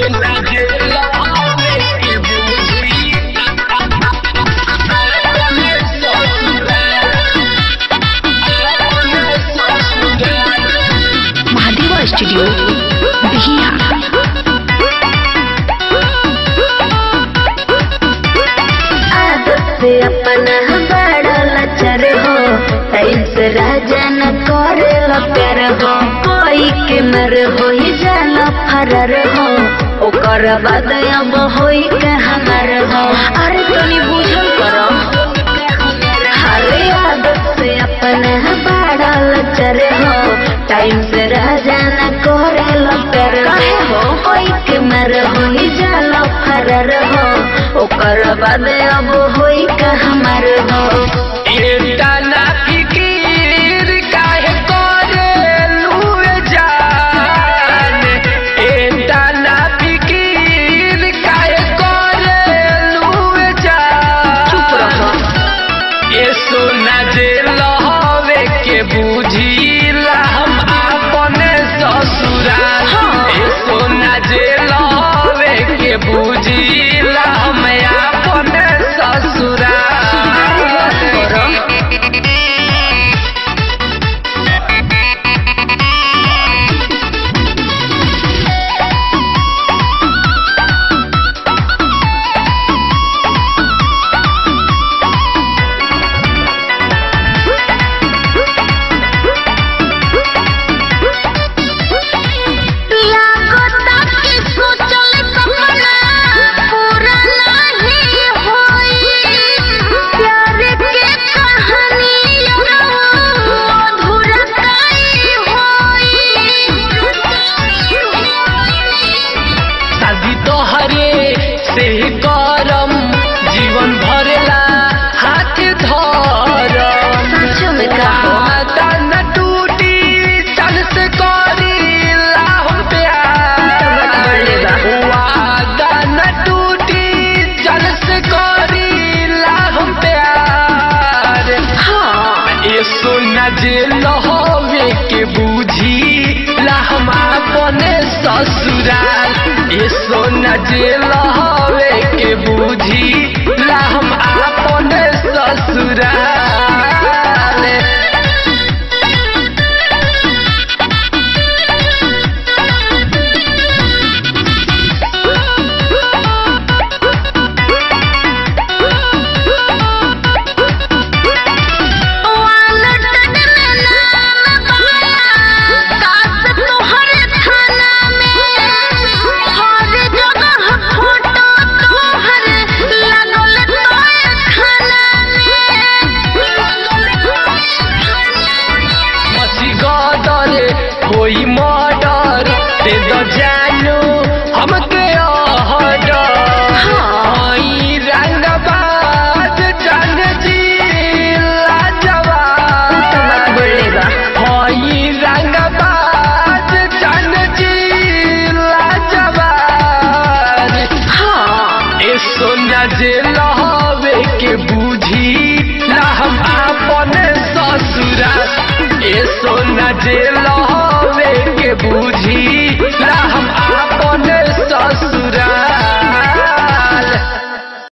Studio Bihiya. आदत से अपना बड़ा लचर हो, टाइम से राजा न करे प्यार हो, कोई के मर हो जाला फरार हो, ओकर बाद अब होई के हमार हो। अरे तनी बुझल करो, हरे आदत से अपना बड़ा लचर हो, टाइम से राजा न करे प्यार हो, कोई के मर हो जाला फरार हो, ओकर बाद अब होई का हमार हो। ना फिकीर काहे करेलू जान, एटा ना फिकीर काहे करेलू जान। चुप रहो। ये सोना जे लहवे के बुझीला हम अपने ससुराल। ये सोना जे लहवे के बुझीला हम अपने ससुराल। करम जीवन भरेला हाथ धरम, न टूटी तन से करीला हम प्यार, वादा न टूटी तन से करीला हम प्यार। ये सोना जे लहवे के बुझी ला हम अपने ससुराल। ये सोना जे लहवे के बुझी ला हम अपने ससुराल। कोई मर्डर दे दो जानू हमके रंगबाज जान जी लाजवाब, रंगबाज जान जी लाजवाब। ए सोना जे लहवे के बुझी ला हम अपने ससुराल। ए सोना जे लहवे के बुझी